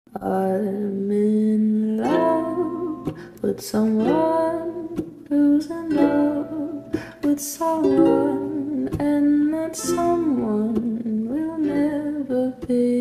I'm in love with someone who's in love with someone, and that someone will never be